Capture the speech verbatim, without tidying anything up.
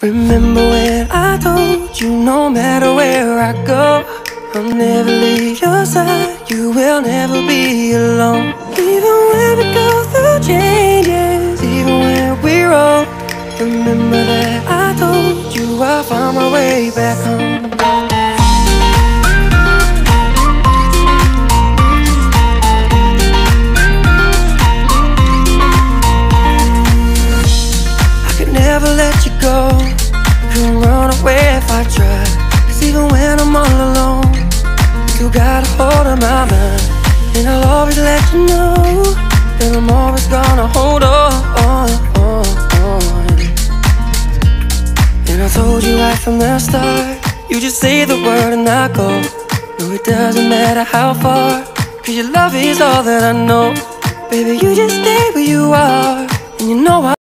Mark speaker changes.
Speaker 1: Remember when I told you no matter where I go, I'll never leave your side, you will never be alone. Even when we go through changes, even when we're wrong, remember that I told you I'll find my way back home. Never let you go, couldn't run away if I tried. Cause even when I'm all alone, you got a hold of my mind. And I'll always let you know that I'm always gonna hold on, on, on, on. And I told you right from the start, you just say the word and I go. No, it doesn't matter how far, cause your love is all that I know. Baby, you just stay where you are, and you know I